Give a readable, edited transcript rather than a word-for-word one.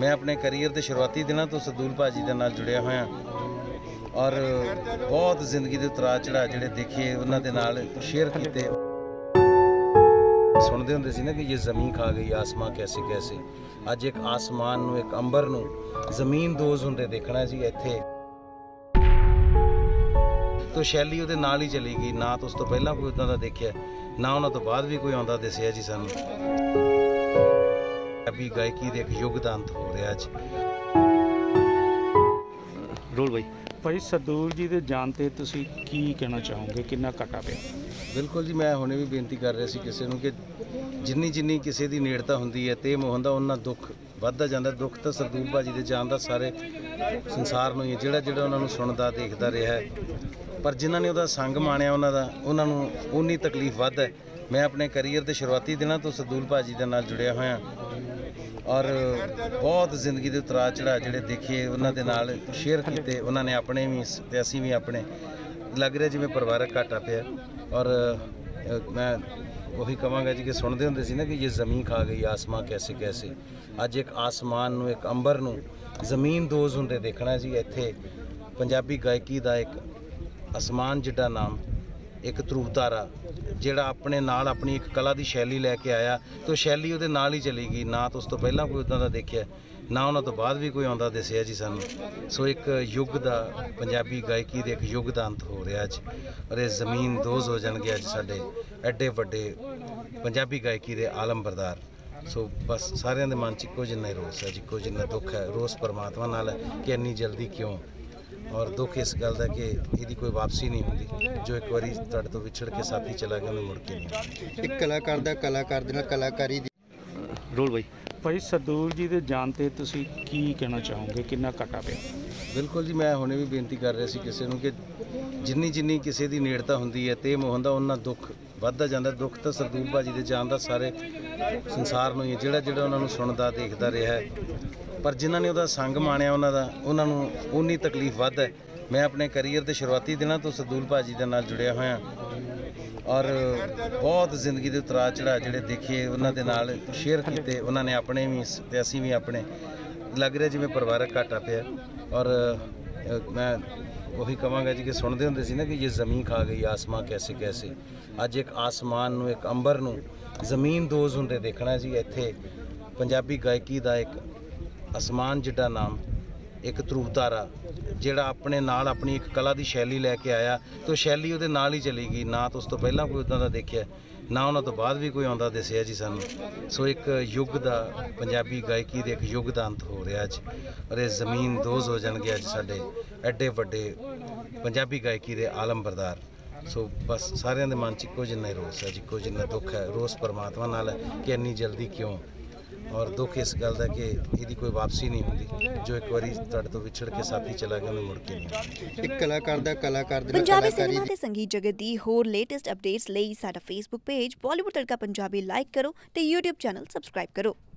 मैं अपने करियर के शुरुआती दिनों तो सरदूल भाजी के नाल जुड़िया होया और बहुत जिंदगी के उतराव चढ़ाव जिहड़े देखे उन्हां दे नाल शेयर किए। सुनते होंदे सी ना कि ये ज़मीन खा गई आसमां कैसे कैसे। अज एक आसमान नूं एक अंबर नूं जमीन दोज होंदे देखना जी इत्थे। तो शैली उहदे नाल ही चली गई, ना तो उस तो पहला कोई उदां दा देखिया ना उन्हां तो बाद भी कोई आउंदा दिसिया जी सानूं। अभी गायकी दे एक युग दा अंत हो रहा अज। रोल भाई सरदूल जी दे जानते तुसी की कहना चाहोगे, कितना घाटा पिया? बिल्कुल जी, मैं हुणे भी बेनती कर रहा सी किसी नूं कि जिन्नी जिन्नी किसी की नेड़ता हुंदी है ते मोह हुंदा उन्ना दुख वधदा जांदा। दुख तो सरदूल भाजी दे जान दा सारे संसार नूं ही जिहड़ा जिहड़ा उन्हां नूं सुणदा देखदा रहा है, पर जिन्हां ने उहदा संग माणिया उन्हां नूं उन्नी तकलीफ वध है। मैं अपने करियर के शुरुआती दिनों तो सरदूल भाजी के नाल जुड़िया होया और बहुत जिंदगी के उतराव चढ़ाव जिहड़े देखे उन्हां दे नाल शेयर किए। उन्होंने अपने भी ते असीं भी अपने, लग रहा जिवें परिवारक घाटा पिया। और मैं वही कहांगा जी कि सुनते होंदे सी ना कि ये ज़मीन खा गई आसमां कैसे कैसे। अज एक आसमान नूं एक अंबर नूं जमीन दोज होंदे देखना जी इत्थे। पंजाबी गायकी का एक आसमान जिड्डा नाम, एक ध्रुव तारा जिहड़ा अपने नाल अपनी एक कला की शैली लैके आया, तो शैली उहदे नाल ही चली गई, ना तो उस तो पहला कोई उदां दा देखिया ना उन्हां तो बाद भी कोई आउंदा दिसिया जी सानूं। सो एक युग दा पंजाबी गायकी दे एक युग दा अंत हो रहा अज। और ये जमीन दोज हो जाणगे अज साडे एडे वड्डे पंजाबी गायकी दे आलम बरदार। सो बस सारिਆਂ ਦੇ मन च इक्को जिन्ना ही रोस है, इक्को जिन्ना दुख है। रोस परमात्मा नाल है कि इन्नी जल्दी क्यों, और दुख इस गल का कि इसकी कोई वापसी नहीं होंदी। जो एक बारी तुहाडे तो विछड़ के साथी चला गया उन्हें मुड़ के नहीं। एक कलाकार दा कलाकार दे नाल कलाकारी दी रोल भाई सरदूल जी दे जानते तुसी की कहना चाहोगे, कितना घाटा पिया? बिल्कुल जी, मैं हुणे भी बेनती कर रहा सी किसी नूं कि जिन्नी जिन्नी किसी की नेड़ता हुंदी है ते मोह हुंदा उन्ना दुख वधदा जांदा। दुख तो सरदूल भाजी दे जान दा सारे संसार नूं ही जिहड़ा जिहड़ा उन्हां नूं सुणदा देखदा रहा है, पर जिन्हां ने उहदा संग माणिया उन्हां नूं उन्नी तकलीफ वध है। मैं अपने करियर के शुरुआती दिनों तो सरदूल भाजी के नाल जुड़िया होया और बहुत जिंदगी के उतराव चढ़ाव जिहड़े देखे उन्हां दे नाल शेयर किए। उन्होंने अपने भी ते असीं भी अपने, लग रहा जिवें परिवारक घाटा पिया। और मैं वही कहांगा जी कि सुनते होंदे सी ना कि ये ज़मीन खा गई आसमां कैसे कैसे। अज एक आसमान नूं एक अंबर नूं जमीन दोज होंदे देखना जी इत्थे। पंजाबी गायकी का एक आसमान जिड्डा नाम, एक ध्रुव तारा जिहड़ा अपने नाल अपनी एक कला की शैली लैके आया, तो शैली उहदे नाल ही चली गई, ना तो उस तो पहला कोई उदां दा देखिया ना उन्हां तो बाद भी कोई आउंदा दिसिया जी सानूं। सो एक युग दा पंजाबी गायकी दे एक युग दा अंत हो रहा अज। और ये जमीन दोज हो जाणगे अज साडे एडे वड्डे पंजाबी गायकी दे आलम बरदार। सो बस सारिਆਂ ਦੇ मन च इक्को जिन्ना ही रोस है, इक्को जिन्ना दुख है। रोस परमात्मा नाल है कि इन्नी जल्दी क्यों, और दुख इस गल का कि इसकी कोई वापसी नहीं होंदी। जो एक बारी तुहाडे तो विछड़ के साथी चला गया उन्हें मुड़ के नहीं। एक कलाकार दा कलाकार दे नाल पंजाबी कलाकारी सिनेमा ते संगीत जगत दी होर लेटेस्ट अपडेट्स लई साडा Facebook page Bollywood Tadka Punjabi like करो ते यूट्यूब चैनल सबसक्राइब करो।